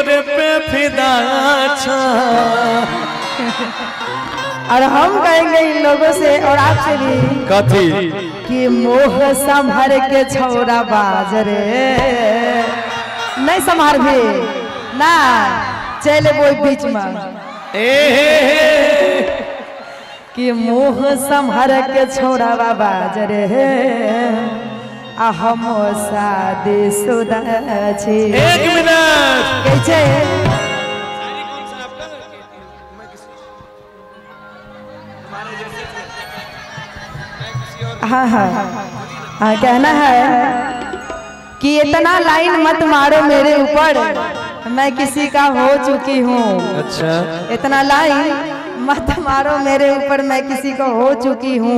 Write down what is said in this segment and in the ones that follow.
तोरे पे फिदा छा। और हम कहेंगे इन लोगों से और आपसे भी कथी कि मोह संभर के छौरा बाजरे नहीं संभार भी ना चले वो बीच में कि मोह संभर के छौरा बाजरे आ हम शादी शुदा छी। 1 मिनट कैसे हाँ हाँ हाँ कहना है कि इतना लाइन मत मारो मेरे ऊपर, मैं किसी का हो चुकी हूँ। अच्छा इतना लाइन मत मारो मेरे ऊपर, मैं किसी का हो चुकी हूँ।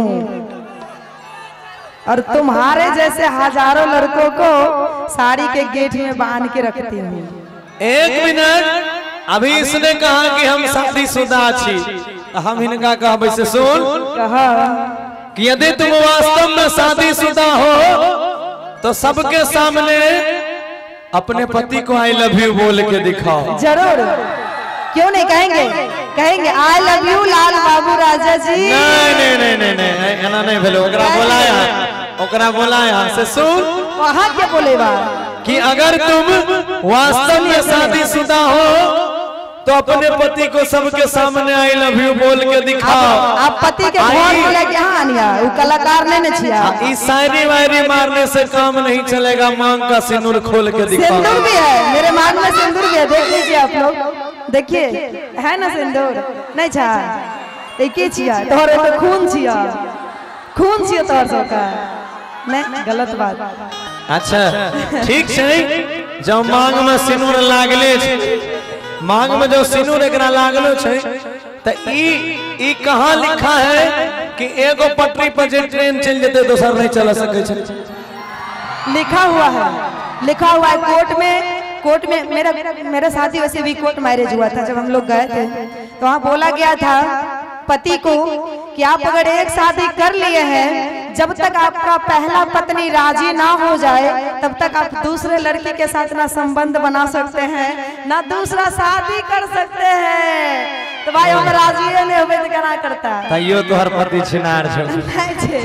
और तुम्हारे जैसे हजारों लड़कों को साड़ी के गेट में बांध के रखती हूँ। 1 मिनट अभी इसने कहा कि हम शादीशुदा छी, हम इनका कहबे से सुन कहा कि यदि तुम वास्तव में शादीशुदा हो तो सबके सामने अपने पति को आई लव यू बोल के दिखाओ। जरूर, क्यों नहीं कहेंगे, कहेंगे आई लव यू लाल बाबू राजा जी। नहीं नहीं नहीं नहीं नहीं एना नहीं भेलो, ओकरा बोलाया से सुन वहाँ क्या बोले बा कि अगर तुम वास्तव में शादीशुदा हो तो अपने पति को सबके सामने आई लव यू बोल के दिखाओ। आप पति के घर में लेके आनिया, वो कलाकार नहीं छिया। इस शायरी वायरी मारने से काम नहीं चलेगा, मांग का सिंदूर खोल के दिखाओ। सिंदूर भी है मेरे मांग में, सिंदूर भी है, देख लीजिए आप लोग, देखिए है ना सिंदूर, नहीं छा देखिए छिया तोहरे तो खून छिया, खून छिया तोहर सबका, नहीं गलत बात। अच्छा ठीक है, जब मांग में सिंदूर लागले छे, मांग में जो सिंदूर एकरा लागलो छे त ई कहां लिखा है कि एगो पटरी पर जे ट्रेन चल जेते दोसर नहीं चला सके छे? लिखा हुआ है, लिखा हुआ है कोर्ट में। कोर्ट में मेरा शादी वैसे भी कोर्ट मैरिज हुआ था, जब हम लोग गए थे तो वहाँ बोला गया था पति को कि आप अगर एक शादी कर लिए हैं, जब तक आपका पहला पत्नी राजी ना हो जाए तब तक आप दूसरे लड़की के साथ ना संबंध बना सकते हैं ना दूसरा शादी कर सकते हैं। तो भाई हम राजी नहीं होवे तो क्या करता तइयो तोहर पति छिनार छौ नहीं छे।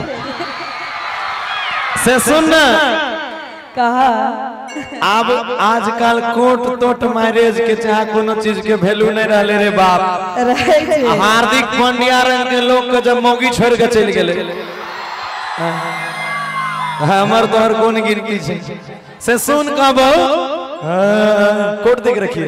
से सुन कहा अब आजकल कोर्ट तोट मैरिज के चाहे कोनो चीज के वैल्यू नहीं रहले रे बाप। हार्दिक पांड्या रंग के लोग के जब मौगी छोड़ के चल गेले, हमर तोहर कोन गिनती छे से सुन कहबो कोर्ट देख रखिए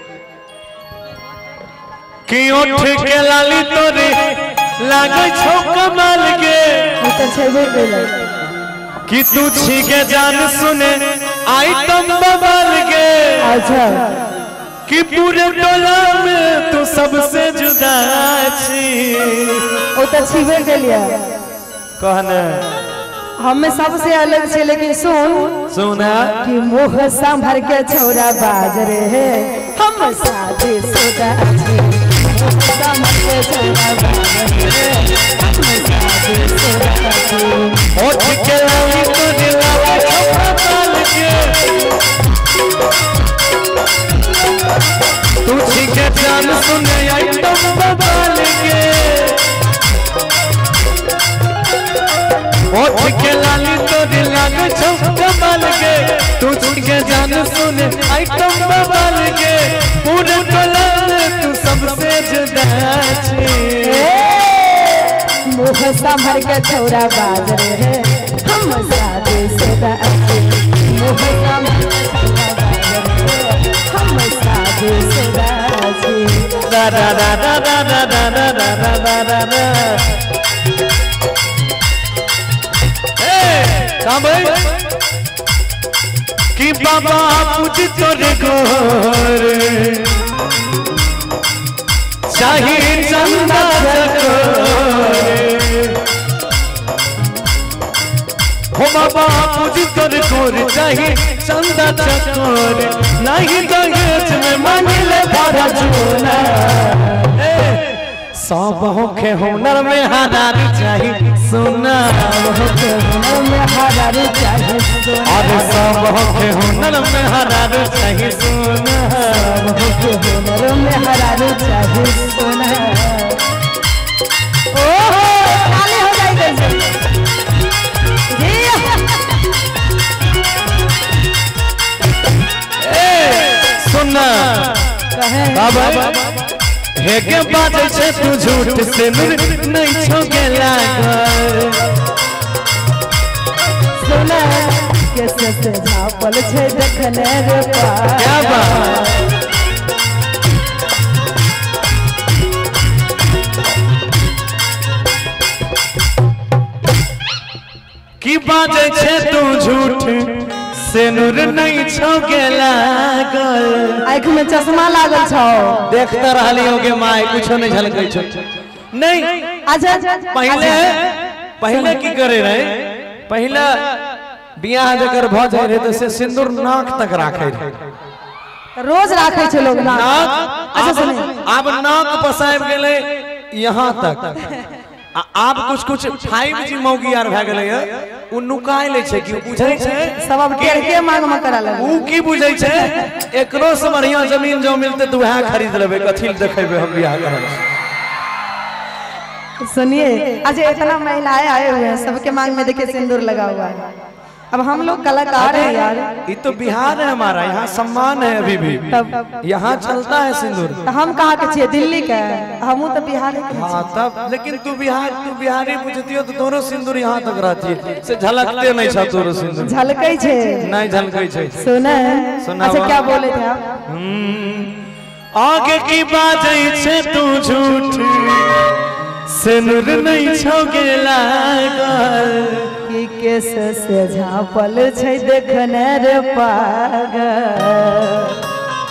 कि उठ के लाली तोरे लागे छौ कमाल के, तो छेबे केले कि तू छीके जान सुने आइटम बबल के। अच्छा कि पूरे टोला में तू सबसे जुदा छी। वो तो छीबे के लिए कहना हमें सबसे अलग छे, लेकिन सुना कि मुँह संभर के छोरा बाजरे है हम शादी शुदा छी। मुँह संभर के छोरा बाजरे हम शादी शुदा छी। उठ के लाली तो दिलावा छोरा बाल के, तू छीके जान सुने आइटम बबल के। उठ के लाली तो दिलावा छोरा बाल के, तू छीके जान सुने आइटम बबल के। पूरे टोला में तू सबसे जुदा छी। मुँह संभर के छोरा बाजरे है हम शादी शुदा छी। मुँह संभर के छोरा बाजरे है हम शादी शुदा छी। da da da da da da da da da da da da। कि बाबा पूछ तोरे घर चाहिए चंदा हो, बाबा पूछ तोरे घर चाहिए चंदा चकोर, नहीं दहेज में मांगले भरा झोला। सब होके हुनर में हरार चाहिए सोना, हुनर में हरार चाहिए सोना। अरे सब होके हुनर में हरार चाहिए सोना। चाहे सोना। ओहो ताली हो जाएगी सुनना बाबा हे के बाजे छे तू झूठ से नहीं छोके लागल सोना कैसे से झापल छे देखने रे पागल। क्या बात की बाजे छे तू झूठ से नूर नहीं छोके लागल। आँख में चश्मा लागल छौ देखता रहली होगे माय कुछो नहीं झलकै छो नहीं। अच्छा पहले की करे रहे पहला बियाह जकर भ जाय रहे तो से सिंदूर नाक तक राखे रहे रोज राखे छे लोग नाक। अच्छा सुनी अब नाक पसाइब गेले यहाँ तक आप कुछ 5G मौगी आर भए गेलै उ नुकाय ले छै कि बुझै छै सब अब टेढ़के मांग में करा लगे। उ की बुझै छै एकरो से बढ़िया जमीन जो मिलते तो वह खरीद लेबे कथि देखेबे हम बियाह करब। सुनिए अच्छा इतना महिलाएं आए हुए हैं सबके मांग में देखिए सिंदूर लगा हुआ है। अब हम लोग कलाकार हैं यार। ये तो बिहार है हमारा यहाँ सम्मान है अभी भी यहाँ चलता है सिंदूर। तो हम कहाँ के छिए दिल्ली के हम तो बिहार के। हाँ तब लेकिन तू बिहारी बुझती हो तो दोनों सिंदूर यहाँ तक रहती है से झलकते नहीं छा तोरो सिंदूर झलकै छे नहीं झलकै छे। सुना सुना अच्छा क्या बोले थे आप आगे की बाजै छे तू झूठ सिंदूर नहीं छोके लागल कि कैसे से झापल छै देखने रे पागल।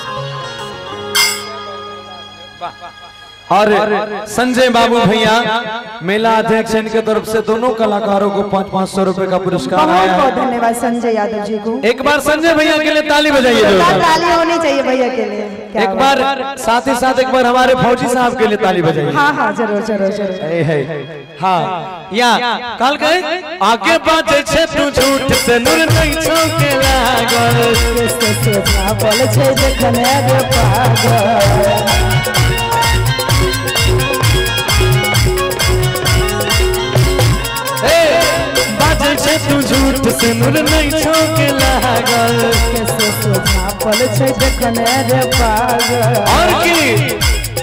और संजय बाबू भैया मेला अध्यक्ष इनके तरफ से दोनों कलाकारों को 500 रुपए का पुरस्कार आया है। बहुत धन्यवाद संजय यादव जी को। एक बार संजय भैया के लिए ताली बजाइए। ताली होनी चाहिए भैया के लिए। एक बार साथ ही साथ एक बार हमारे फौजी साहब के लिए ताली बजाइए। हाँ हाँ जरूर जरूर जरूर। हाँ या कल गए आगे बाजे छे तू झूठ से नूर नहीं छोके लागल कैसे से झापल छै देखने रे पागल। बाजे छे तू झूठ से नूर नहीं छोके लागल कैसे से झापल छै देखने रे पागल। और की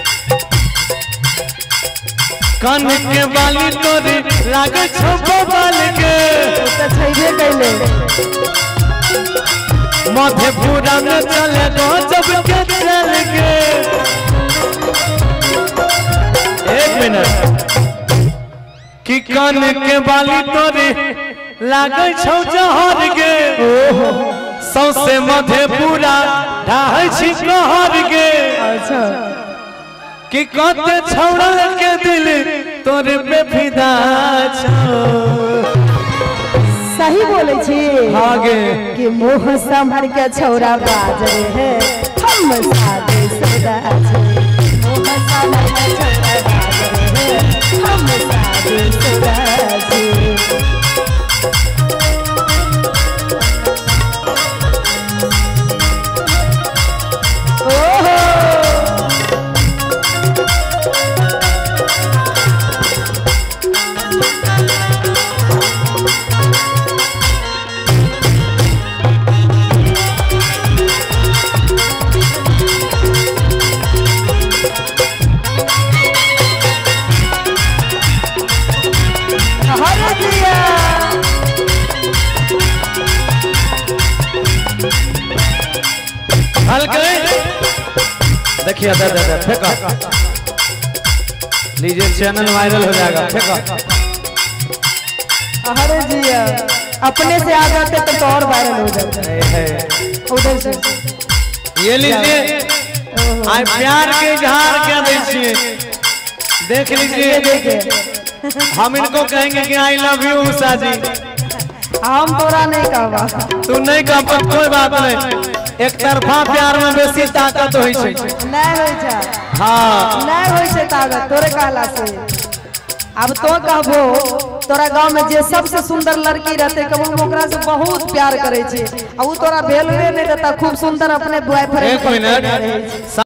कान के बाली तोरे लागे छो बाल के तो छैबे कैले माथे पूरा में चले जब के चल के। एक मिनट कि कान के बाली तोरे लागे छौ जहर गे सौसे मधे पूरा ढाई छी कहर गे। अच्छा कि कते छौड़ा के दिल तोरे पे फिदा छौ। सही बोले छी आगे कि मुंह संभर के छौरा बाज रे है हम सादे सदा छे। मुंह संभर के छौरा बाज रे है हम सादे सदा छे। ओहो देखिए फेंका लीजिए चैनल वायरल हो जाएगा। फेंका अरे जी अपने से आ जाते तो और वायरल हो जाता उधर से। ये लीजिए आज प्यार के इजहार क्या दीजिए देख लीजिए। देखिए हम इनको कहेंगे कि I love you Usha ji. हम तोरा नहीं कहवा तू नहीं कह पर कोई बात नहीं। एक तरफा प्यार में बेसी ताकत होई छै। नहीं होई छै। हाँ नहीं होई छै ताकत तोरे कहला से। अब तो कहबो तोरा गांव में जे सबसे सुंदर लड़की रहते कबो हम ओकरा से बहुत प्यार करे छे आ उ तोरा भेलवे नहीं देता खूब सुंदर अपने बॉयफ्रेंड। एक मिनट